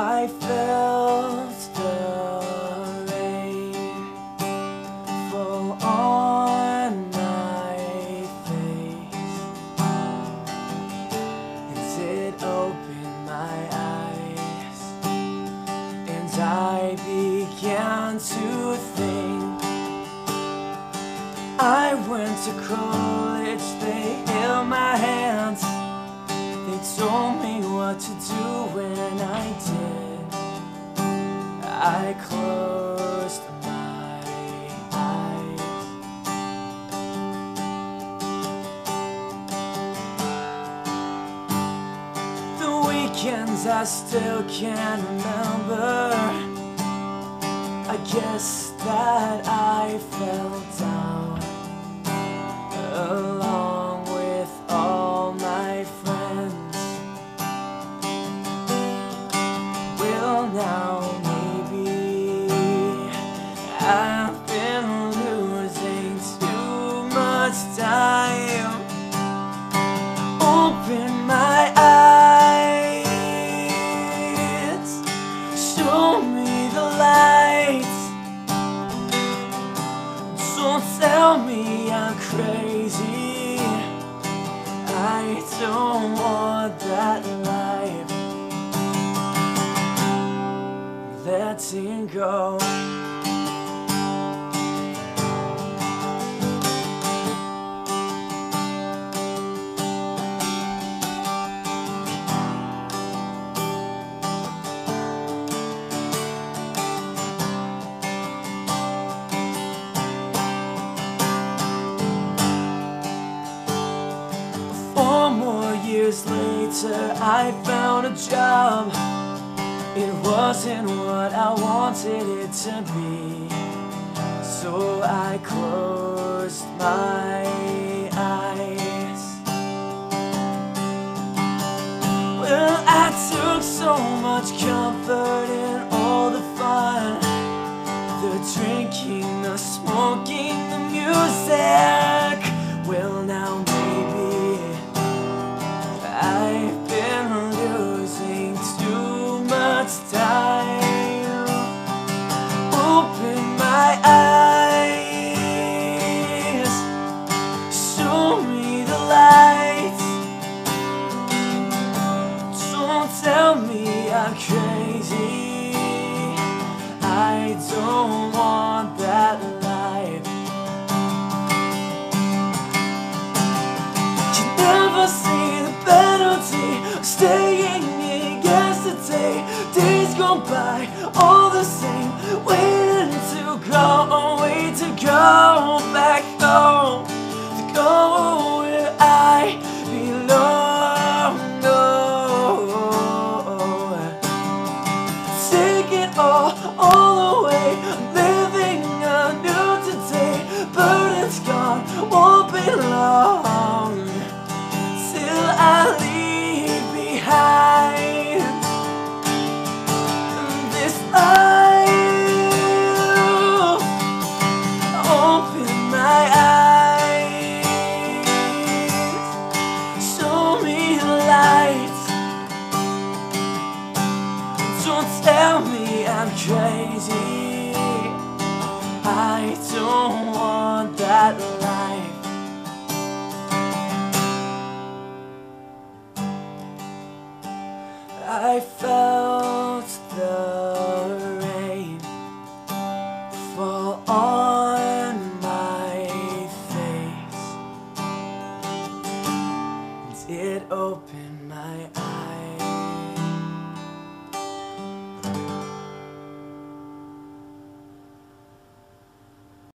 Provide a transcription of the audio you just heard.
I felt the rain fall on my face, and it opened my eyes, and I began to think. I went to college, they held my hands, they told me what to do when I did. I closed my eyes. The weekends I still can remember. I guess that I fell down along with all my friends. Well, now maybe I've been losing too much time. Open my eyes, show me the light. Don't tell me I'm crazy, I don't want that life. Letting go. 4 more years later, I found a job. It wasn't what I wanted it to be, so I closed my eyes. Well, I took so much comfort in all the fun, the drinking, the smoking, the music. Well, now maybe I've been losing too much time. Open my eyes, show me the light. Don't tell me I'm crazy, I don't want that life. You never see the penalty of staying in yesterday. Days go by all the same, waiting to go back home, to go where I belong. Take it all away, living anew today. Burden's gone, won't be long till I leave behind this life. Open my eyes, show me the light. Don't tell me I'm crazy, I don't want that life. I felt the rain fall on my face, and it opened my eyes.